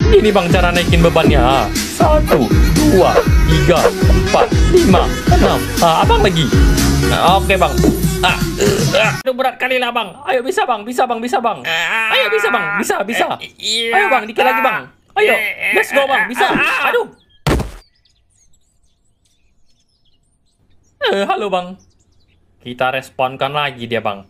Ini bang cara naikin bebannya. 1, 2, 3, 4, 5, 6. Abang lagi. Oke bang. Aduh berat kali lah bang. Ayo bisa bang, bisa bang, bisa bang. Ayo bisa bang, bisa. Ayo bang, dikit lagi bang. Ayo, let's go bang, bisa. Aduh. Halo bang. Kita responkan lagi dia bang.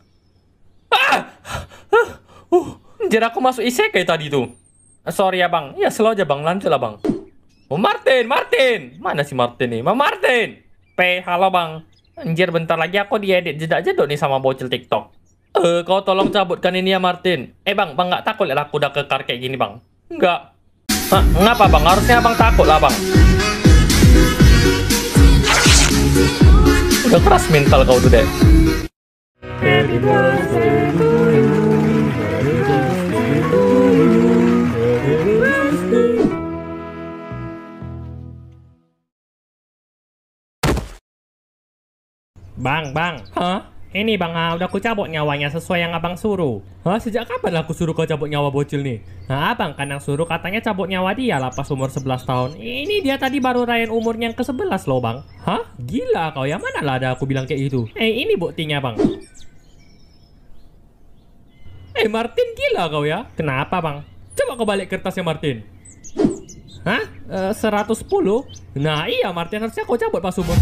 Anjir aku masuk isekai tadi tuh. Sorry ya bang. Ya slow aja bang, lanjut lah bang. Martin. Mana si Martin nih? Martin. Halo bang. Anjir bentar lagi aku diedit jedak-jedok nih sama bocil TikTok. Kau tolong cabutkan ini ya Martin. Bang nggak takut lah aku udah kekar kayak gini bang? Enggak. Ngapa bang? Harusnya abang takut lah bang. Udah keras mental kau tuh deh. Happy birthday to you. Bang. Hah? Ini bang, udah aku cabut nyawanya sesuai yang abang suruh. Hah? Sejak kapan lah aku suruh kau cabut nyawa bocil nih? Nah abang kan yang suruh katanya cabut nyawa dia lah pas umur 11 tahun. Ini dia tadi baru rayain umurnya yang ke-11 loh bang. Hah? Gila kau ya, mana lah ada aku bilang kayak gitu. Ini buktinya bang. Martin gila kau ya. Kenapa bang? Coba kau balik kertasnya Martin. Hah? 110? Nah iya Martin, harusnya kau cabut pas umur.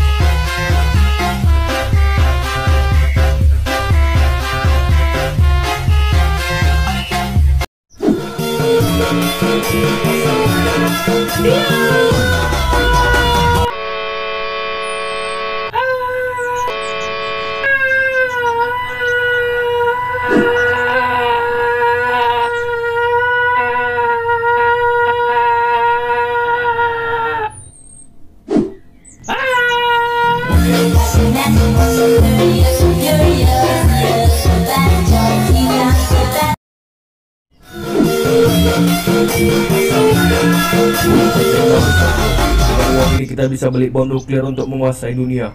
Uang ini kita bisa beli bom nuklir untuk menguasai dunia.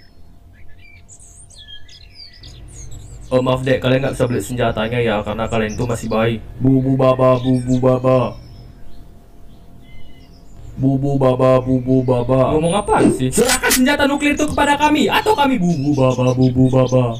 Maaf dek, kalian nggak bisa beli senjatanya ya, karena kalian tuh masih bayi. Bubu baba. Ngomong apaan sih? Serahkan senjata nuklir itu kepada kami, atau kami bubu baba.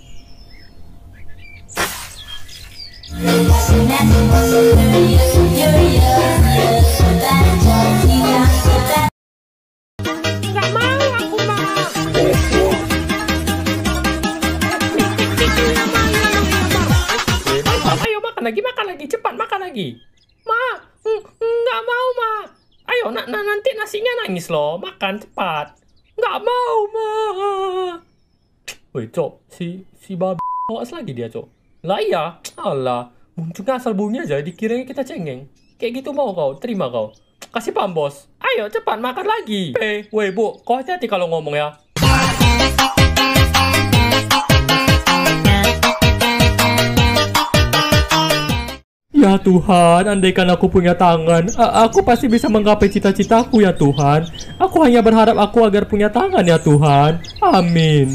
Makan lagi, cepat makan lagi. Nggak mau, Ma. Ayo, nanti nasinya nangis loh. Makan cepat. Nggak mau, Ma. Woi, Cok, si babi awas lagi dia, Cok. Lah iya, alah. Cuma asal bunyi aja, dikiranya kita cengeng. Kayak gitu mau kau, terima kau. Kasih paham, bos. Ayo, cepat makan lagi. Woi, Bu, kau hati-hati kalau ngomong ya. Ya Tuhan, andaikan aku punya tangan, aku pasti bisa menggapai cita-citaku ya Tuhan. Aku hanya berharap aku agar punya tangan ya Tuhan. Amin.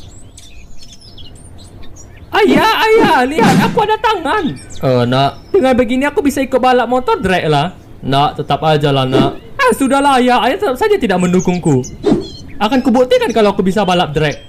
Ayah, lihat aku ada tangan. Nak, dengan begini aku bisa ikut balap motor drag lah. Nak, tetap aja lah nak. Sudahlah ayah tetap saja tidak mendukungku. Akan kubuktikan kalau aku bisa balap drag.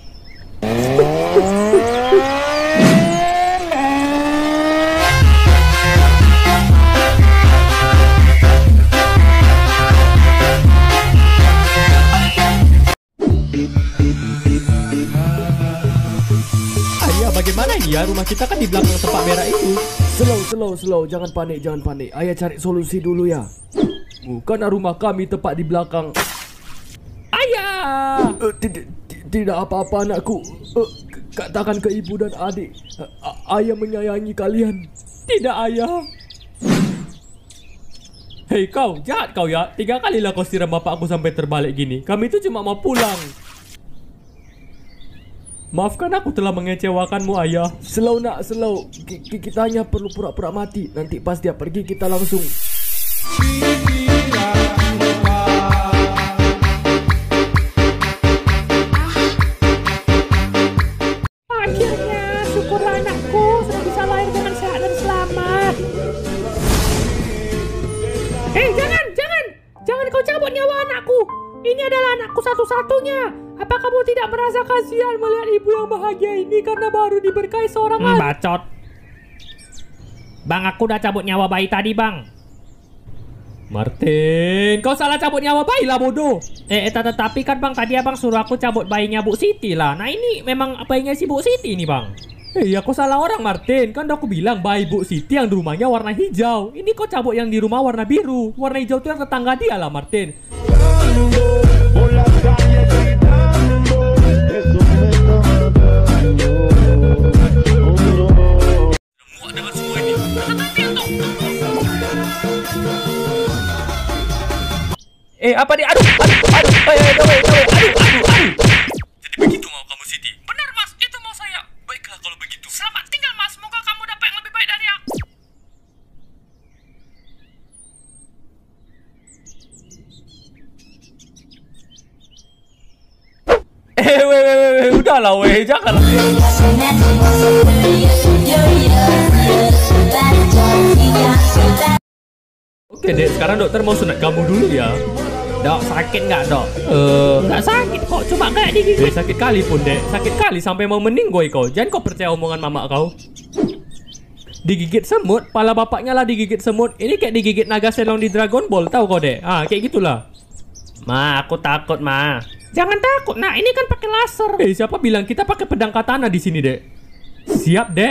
Bagaimana ini ya? Rumah kita kan di belakang tempat merah itu. Slow, jangan panik. Ayah cari solusi dulu ya. Karena rumah kami tepat di belakang. Ayah! Tidak apa-apa anakku. Katakan ke ibu dan adik. Ayah menyayangi kalian. Tidak ayah. Hei kau, jahat kau ya. 3 kalilah kau siram bapakku sampai terbalik gini. Kami itu cuma mau pulang. Maafkan aku telah mengecewakanmu ayah. Slow nak, slow. Kita hanya perlu pura-pura mati. Nanti pas dia pergi kita langsung. Akhirnya, syukurlah anakku sudah bisa lahir dengan sehat dan selamat. kau cabut nyawa anakku? Ini adalah anakku satu-satunya. Apa kamu tidak merasa kasihan melihat ibu yang bahagia ini karena baru diberkahi seorang anak? Bacot. Bang, aku udah cabut nyawa bayi tadi, Bang. Martin, kau salah cabut nyawa bayi lah, bodoh. Tetapi kan, Bang, tadi Abang suruh aku cabut bayinya Bu Siti lah. Nah, ini memang bayinya si Bu Siti ini, Bang. Iya, kau salah orang, Martin. Kan udah aku bilang bayi Bu Siti yang di rumahnya warna hijau. Ini kau cabut yang di rumah warna biru. Warna hijau itu yang tetangga dia lah, Martin. Apa dia? Aduh. Jadi begitu mau kamu, Siti? Benar, Mas. Itu mau saya. Baiklah kalau begitu. Selamat tinggal, Mas. Semoga kamu dapat yang lebih baik dari aku. Udahlah, janganlah. Oke, Dek, sekarang dokter mau sunat kamu dulu ya. Dok, sakit nggak, Dok? Nggak sakit kok, cuma kayak digigit. Sakit kali pun, Dek. Sakit kali sampai mau meninggoy kau. Jangan kau percaya omongan mama kau. Digigit semut, pala bapaknya lah digigit semut. Ini kayak digigit naga selong di Dragon Ball, tahu kau, Dek? Kayak gitulah. Ma, aku takut, Ma. Jangan takut, nah ini kan pakai laser. Siapa bilang kita pakai pedang katana di sini, Dek? Siap, Dek.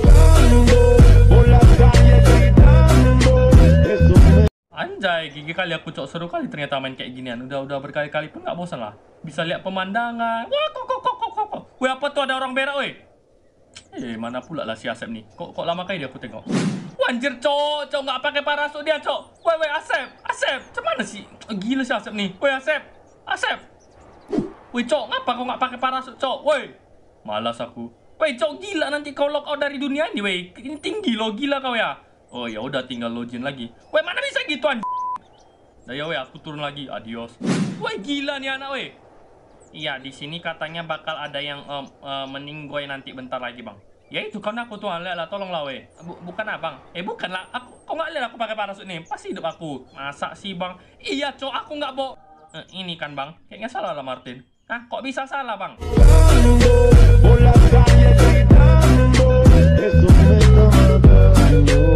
Anjay, gigi kali aku, Cok. Seru kali ternyata main kayak ginian. Udah berkali-kali pun nggak bosan lah. Bisa lihat pemandangan. Wah, kok. Weh, apa tuh ada orang berak, weh? Mana pula lah si Asep nih. Kok lama kali dia aku tengok. Wanjir, Cok nggak pakai parasut dia, Cok. Weh, Asep. Cemana sih? Gila si Asep nih. Weh, Asep. Weh, Cok, ngapa kau nggak pakai parasut, Cok? Weh, malas aku. Weh, Cok, gila nanti kau lock out dari dunia ini, weh. Ini tinggi lo, gila kau ya. Oh ya udah, tinggal login lagi. Weh, mana bisa gitu anj. Dah ya weh, aku turun lagi. Adios. Weh, gila nih anak, weh. Iya, di sini katanya bakal ada yang meninggoy nanti bentar lagi, Bang. Ya itu kan aku tuh lihat lah, tolonglah, weh. Bukan Abang. Bukan lah. Kok nggak lihat aku pakai parasut nih? Pasti hidup aku. Masa sih, Bang? Iya, Cok, aku nggak bohong. Ini kan, Bang. Kayaknya salah lah, Martin. Hah? Kok bisa salah, Bang? Bola calle gritando, eso me está matando.